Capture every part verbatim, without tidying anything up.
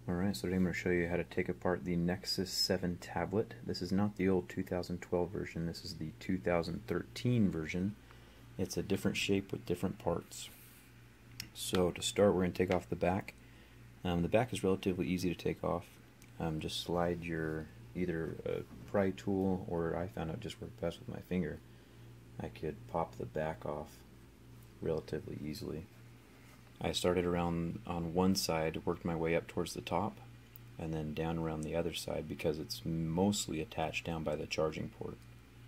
Alright, so today I'm going to show you how to take apart the Nexus seven tablet. This is not the old two thousand twelve version, this is the two thousand thirteen version. It's a different shape with different parts. So to start, we're going to take off the back. Um, the back is relatively easy to take off. Um, just slide your either a pry tool, or I found out just worked best with my finger. I could pop the back off relatively easily. I started around on one side, worked my way up towards the top, and then down around the other side because it's mostly attached down by the charging port.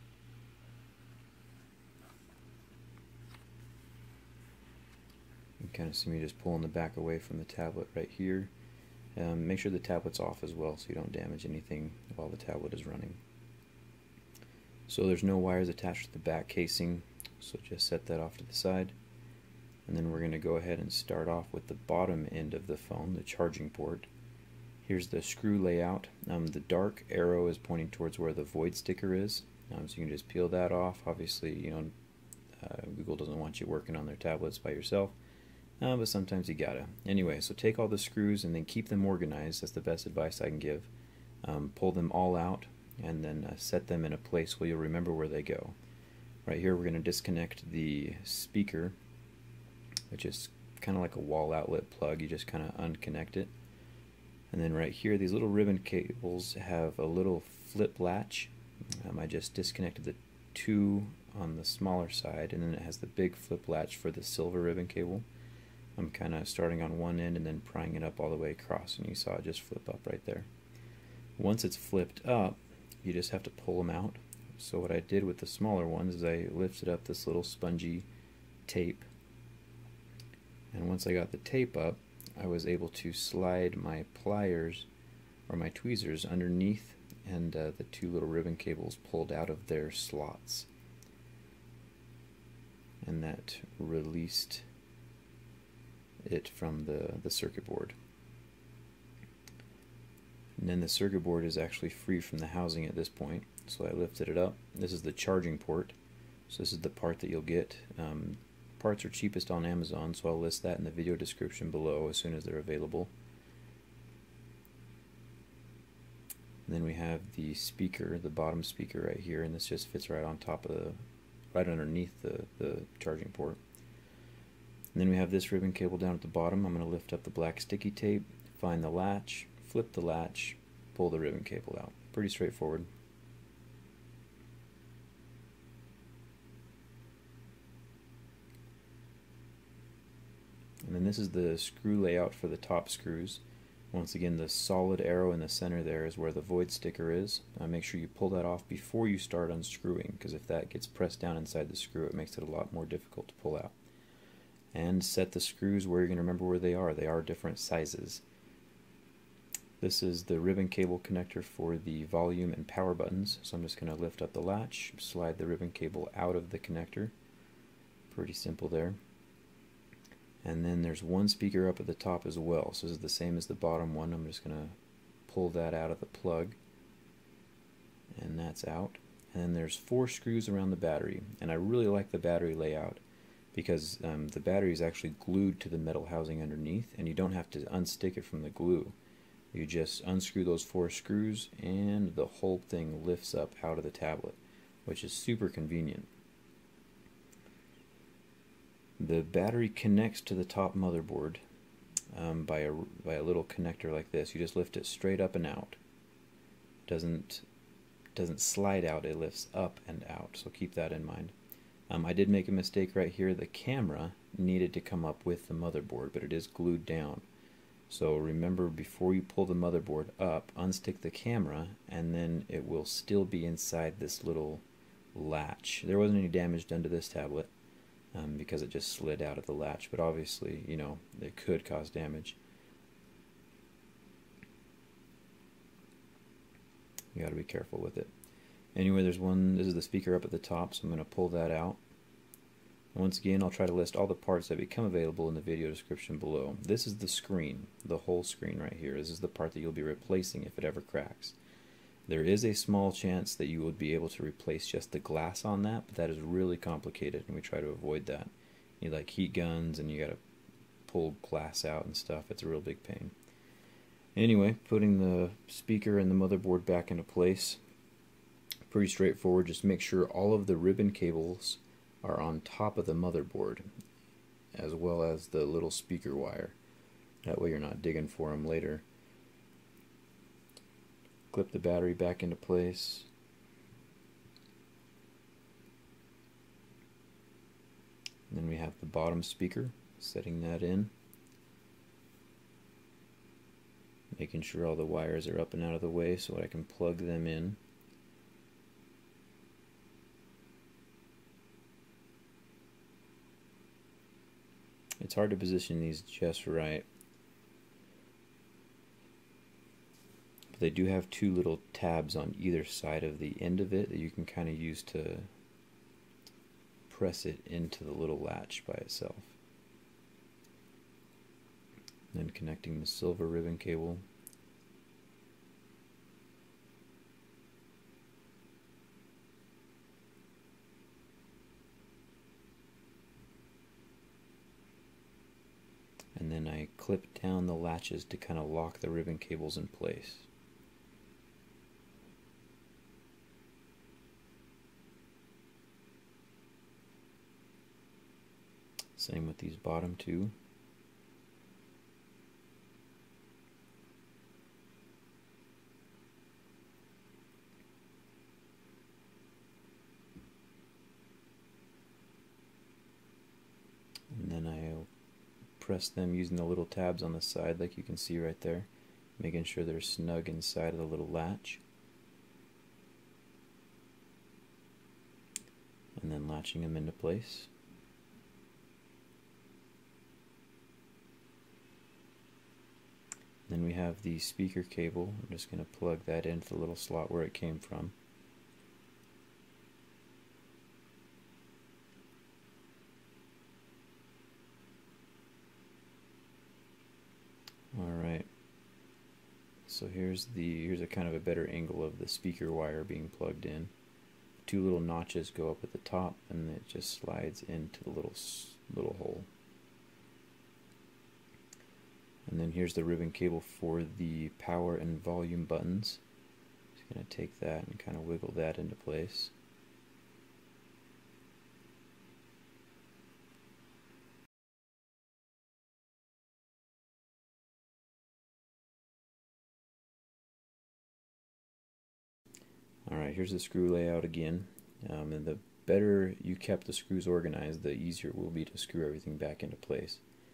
You can kind of see me just pulling the back away from the tablet right here. Um, make sure the tablet's off as well so you don't damage anything while the tablet is running. So there's no wires attached to the back casing, so just set that off to the side. And then we're going to go ahead and start off with the bottom end of the phone, the charging port. Here's the screw layout. Um, the dark arrow is pointing towards where the void sticker is. Um, so you can just peel that off. Obviously, you know, uh, Google doesn't want you working on their tablets by yourself, uh, but sometimes you gotta. Anyway, so take all the screws and then keep them organized. That's the best advice I can give. Um, pull them all out and then uh, set them in a place where you'll remember where they go. Right here, we're going to disconnect the speaker, which is kind of like a wall outlet plug. You just kind of unconnect it. And then right here, these little ribbon cables have a little flip latch. Um, I just disconnected the two on the smaller side, and then it has the big flip latch for the silver ribbon cable. I'm kind of starting on one end and then prying it up all the way across, and you saw it just flip up right there. Once it's flipped up, you just have to pull them out. So what I did with the smaller ones is I lifted up this little spongy tape, and once I got the tape up, I was able to slide my pliers or my tweezers underneath, and uh, the two little ribbon cables pulled out of their slots. And that released it from the, the circuit board. And then the circuit board is actually free from the housing at this point, so I lifted it up. This is the charging port, so this is the part that you'll get. Um, Parts are cheapest on Amazon, so I'll list that in the video description below as soon as they're available. And then we have the speaker, the bottom speaker right here, and this just fits right on top of the, right underneath the, the charging port. And then we have this ribbon cable down at the bottom. I'm going to lift up the black sticky tape, find the latch, flip the latch, pull the ribbon cable out. Pretty straightforward. And then this is the screw layout for the top screws. Once again, the solid arrow in the center there is where the void sticker is. Uh, make sure you pull that off before you start unscrewing, because if that gets pressed down inside the screw, it makes it a lot more difficult to pull out. And set the screws where you're going to remember where they are. They are different sizes. This is the ribbon cable connector for the volume and power buttons. So I'm just going to lift up the latch, slide the ribbon cable out of the connector. Pretty simple there. And then there's one speaker up at the top as well, so this is the same as the bottom one. I'm just going to pull that out of the plug, and that's out. And then there's four screws around the battery, and I really like the battery layout because um, the battery is actually glued to the metal housing underneath, and you don't have to unstick it from the glue. You just unscrew those four screws and the whole thing lifts up out of the tablet, which is super convenient. The battery connects to the top motherboard um, by a by a little connector like this. You just lift it straight up and out. Doesn't doesn't slide out. It lifts up and out. So keep that in mind. Um, I did make a mistake right here. The camera needed to come up with the motherboard, but it is glued down. So remember, before you pull the motherboard up, unstick the camera, and then it will still be inside this little latch. There wasn't any damage done to this tablet. Um, because it just slid out of the latch, but obviously, you know, it could cause damage. You got to be careful with it. Anyway, there's one, this is the speaker up at the top, so I'm going to pull that out. And once again, I'll try to list all the parts that become available in the video description below. This is the screen, the whole screen right here. This is the part that you'll be replacing if it ever cracks. There is a small chance that you would be able to replace just the glass on that, but that is really complicated, and we try to avoid that. You need like heat guns, and you got to pull glass out and stuff. It's a real big pain. Anyway, putting the speaker and the motherboard back into place, pretty straightforward. Just make sure all of the ribbon cables are on top of the motherboard, as well as the little speaker wire. That way you're not digging for them later. Clip the battery back into place. And then we have the bottom speaker, setting that in. Making sure all the wires are up and out of the way so I can plug them in. It's hard to position these just right. But they do have two little tabs on either side of the end of it that you can kind of use to press it into the little latch by itself. Then connecting the silver ribbon cable. And then I clip down the latches to kind of lock the ribbon cables in place. Same with these bottom two. And then I'll press them using the little tabs on the side like you can see right there, making sure they're snug inside of the little latch. And then latching them into place. Then we have the speaker cable. I'm just going to plug that into the little slot where it came from. Alright, so here's the here's a kind of a better angle of the speaker wire being plugged in. Two little notches go up at the top, and it just slides into the little little hole. And then here's the ribbon cable for the power and volume buttons. Just going to take that and kind of wiggle that into place. Alright, here's the screw layout again. Um, and the better you kept the screws organized, the easier it will be to screw everything back into place.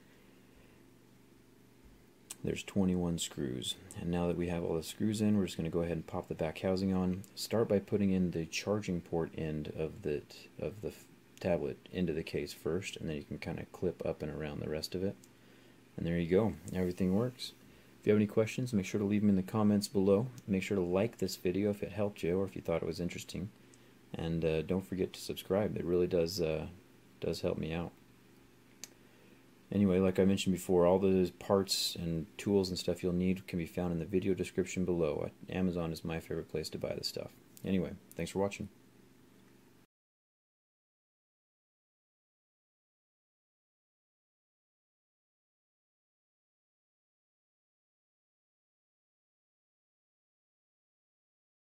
There's twenty-one screws, and now that we have all the screws in, we're just going to go ahead and pop the back housing on. Start by putting in the charging port end of the of the tablet into the case first, and then you can kind of clip up and around the rest of it. And there you go, everything works. If you have any questions, make sure to leave them in the comments below. Make sure to like this video if it helped you or if you thought it was interesting, and uh, don't forget to subscribe. It really does uh, does help me out. Anyway, like I mentioned before, all the parts and tools and stuff you'll need can be found in the video description below. Amazon is my favorite place to buy this stuff. Anyway, thanks for watching.